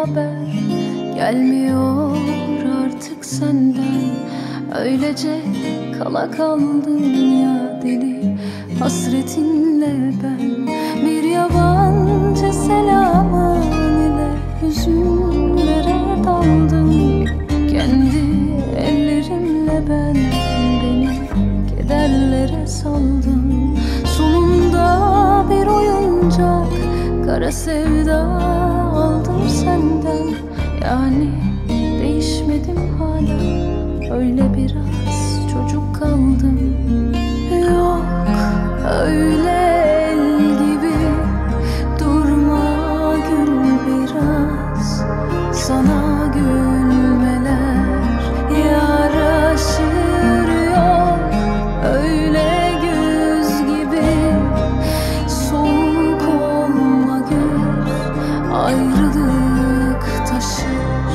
haber gelmiyor artık senden. Öylece kala kaldım ya deli hasretinle ben. Bir yabancı selamın ile hüzünlere daldım. Kendi ellerimle ben beni kederlere saldım. Sonunda bir oyuncak kara sevda aldım senden. Yani değişmedim hala, öyle biraz çocuk kaldım. Yok öyle el gibi durma, gül biraz. Sana gülmeler yaraşır. Yok öyle güz gibi soğuk olma gül, ayrılık taşır.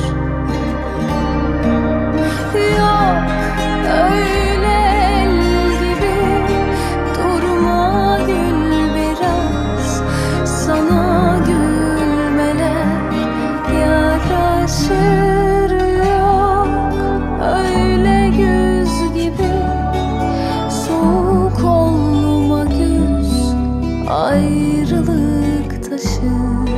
Yok öyle el gibi durma, gül biraz. Sana gülmeler yaraşır. Yok öyle güz gibi soğuk olma güz, ayrılık taşır.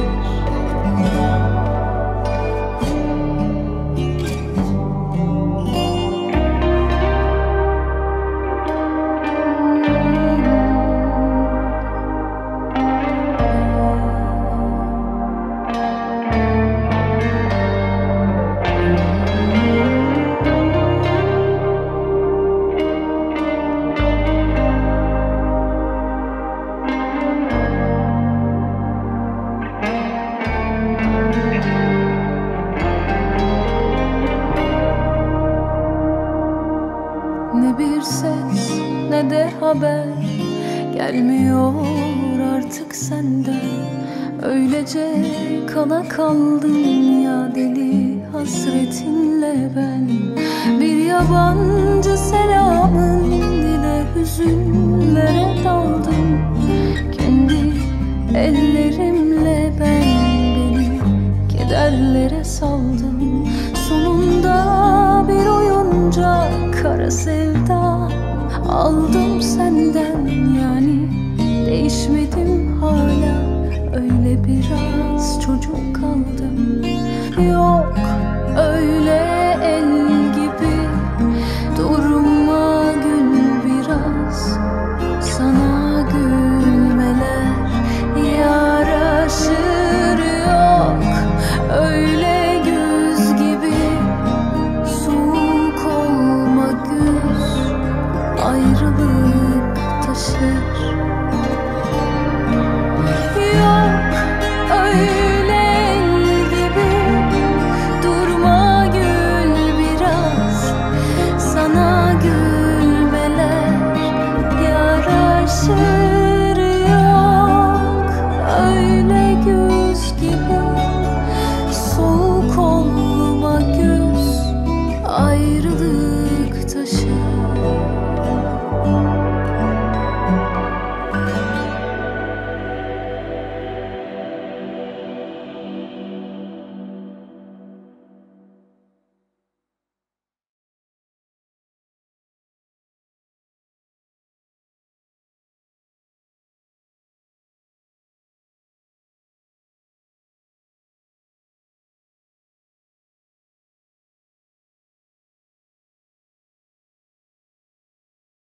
Ne bir ses ne de haber gelmiyor artık senden. Öylece kala kaldım ya deli hasretinle ben. Bir yabancı selamın ile hüzünlere daldım. Kendi ellerimle ben beni kederlere saldım. Sonunda bir oyuncak kara sevda aldım senden. Yani değişmedim hala, öyle biraz çocuk kaldım. Yok öyle el gibi durma, gül biraz. Sana gülmeler yaraşır. Yok öyle güz gibi soğuk olma güz, ayrılık taşır. Yok öyle el gibi durma, gül biraz. Sana gülmeler yaraşır. Yok öyle güz gibi soğuk olma güz, ayrı